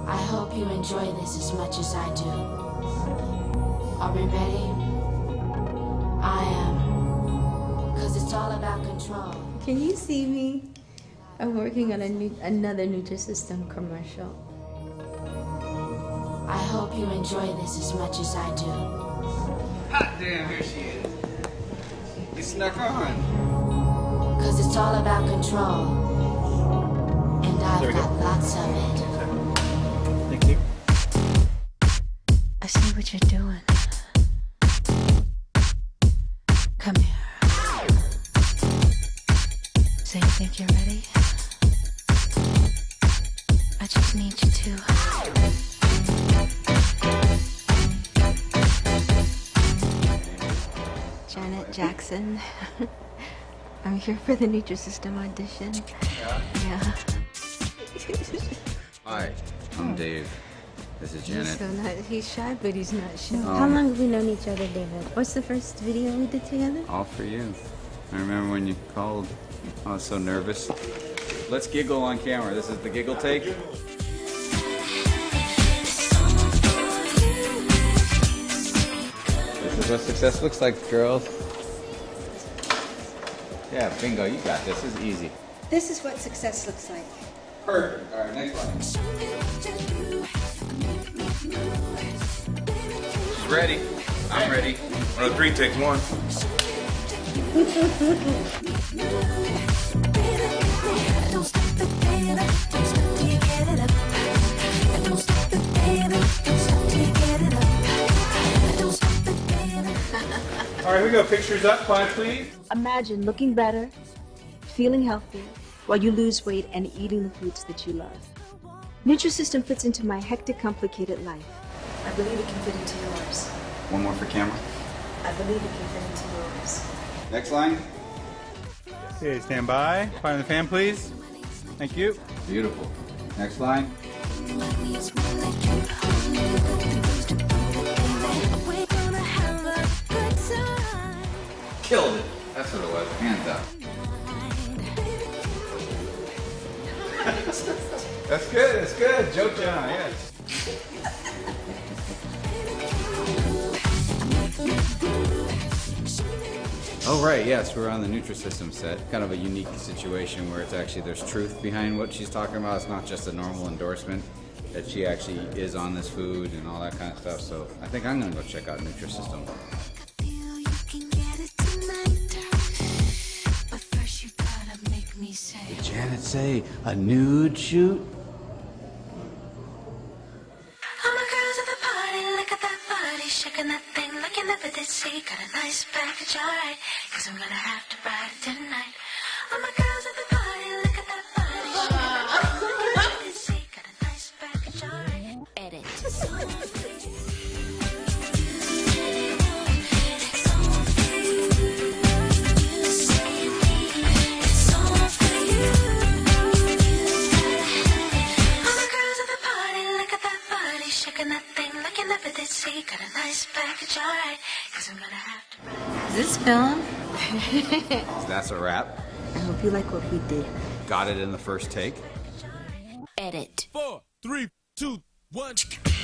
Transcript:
I hope you enjoy this as much as I do. Are we ready? I am. Because it's all about control. Can you see me? I'm working on another Nutrisystem commercial. I hope you enjoy this as much as I do. Hot damn, here she is. You snuck on. Because it's all about control. And I've got lots of it. Thank you. I see what you're doing. Come here. So you think you're ready? I just need you to. Janet Jackson. I'm here for the Nutrisystem audition. Yeah. Hi, I'm Dave. This is Janet. He's shy, but he's not shy. How long have we known each other, David? What's the first video we did together? All for you. I remember when you called. I was so nervous. Let's giggle on camera. This is the giggle take. This is what success looks like, girls. Yeah, bingo, you got this. This is easy. This is what success looks like. Perfect. All right, next line. She's ready. I'm ready. 1, 2, 3, take one. All right, here we go. Pictures up, quiet, please. Imagine looking better, feeling healthy, while you lose weight and eating the foods that you love. Nutrisystem fits into my hectic, complicated life. I believe it can fit into yours. One more for camera. I believe it can fit into yours. Next line. Okay, stand by. Fire in the fan, please. Thank you. Beautiful. Next line. Killed it. That's what it was. Hands up. That's good. That's good. Joke John. Yes. Oh right, yes, we're on the Nutrisystem set. Kind of a unique situation where it's actually there's truth behind what she's talking about. It's not just a normal endorsement. That she actually is on this food and all that kind of stuff. So I think I'm gonna go check out Nutrisystem. Did Janet say a nude shoot? All my girls at the party, look at that body, shaking that thing like you never did see. Got a nice package, alright, cause I'm gonna have to ride it tonight. All my girls at the party, look at that body, shaking that thing like you never did see. Got a nice package, alright. Edit. Got a nice package, alright, cause I'm gonna have to. Is this film? So that's a wrap. I hope you like what we did. Got it in the first take. Edit. 4, 3, 2, 1.